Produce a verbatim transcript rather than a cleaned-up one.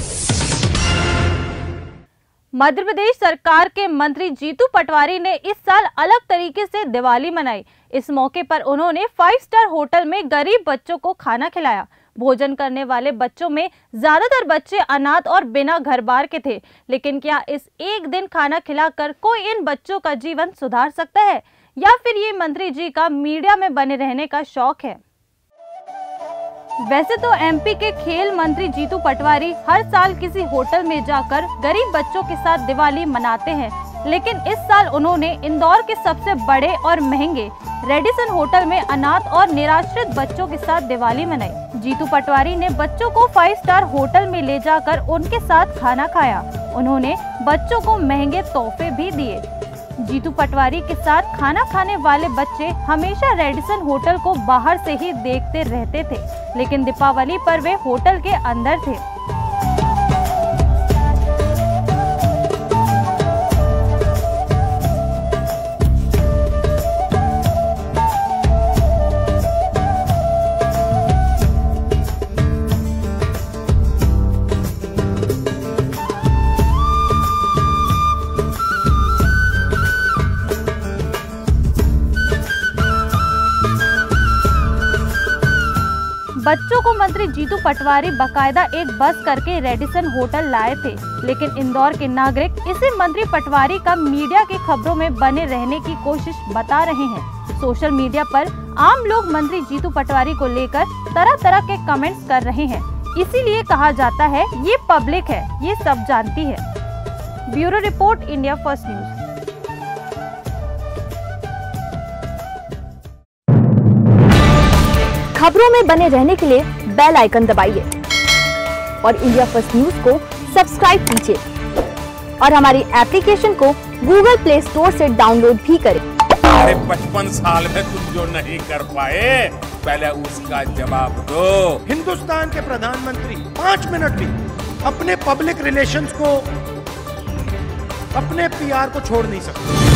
मध्य प्रदेश सरकार के मंत्री जीतू पटवारी ने इस साल अलग तरीके से दिवाली मनाई। इस मौके पर उन्होंने फाइव स्टार होटल में गरीब बच्चों को खाना खिलाया। भोजन करने वाले बच्चों में ज्यादातर बच्चे अनाथ और बिना घर बार के थे, लेकिन क्या इस एक दिन खाना खिलाकर कोई इन बच्चों का जीवन सुधार सकता है, या फिर ये मंत्री जी का मीडिया में बने रहने का शौक है? वैसे तो एमपी के खेल मंत्री जीतू पटवारी हर साल किसी होटल में जाकर गरीब बच्चों के साथ दिवाली मनाते हैं, लेकिन इस साल उन्होंने इंदौर के सबसे बड़े और महंगे रेडिसन होटल में अनाथ और निराश्रित बच्चों के साथ दिवाली मनाई। जीतू पटवारी ने बच्चों को फाइव स्टार होटल में ले जाकर उनके साथ खाना खाया। उन्होंने बच्चों को महंगे तोहफे भी दिए। जीतू पटवारी के साथ खाना खाने वाले बच्चे हमेशा रेडिसन होटल को बाहर से ही देखते रहते थे, लेकिन दीपावली पर वे होटल के अंदर थे। बच्चों को मंत्री जीतू पटवारी बकायदा एक बस करके रेडिसन होटल लाए थे, लेकिन इंदौर के नागरिक इसे मंत्री पटवारी का मीडिया की खबरों में बने रहने की कोशिश बता रहे हैं। सोशल मीडिया पर आम लोग मंत्री जीतू पटवारी को लेकर तरह तरह के कमेंट्स कर रहे हैं। इसीलिए कहा जाता है ये पब्लिक है, ये सब जानती है। Bureau report, India first news. खबरों में बने रहने के लिए बेल आइकन दबाइए और इंडिया फर्स्ट न्यूज को सब्सक्राइब कीजिए और हमारी एप्लीकेशन को गूगल प्ले स्टोर से डाउनलोड भी करें। अरे पचपन साल में तुम जो नहीं कर पाए, पहले उसका जवाब दो। हिंदुस्तान के प्रधानमंत्री पाँच मिनट भी अपने पब्लिक रिलेशंस को, अपने पीआर को छोड़ नहीं सकते।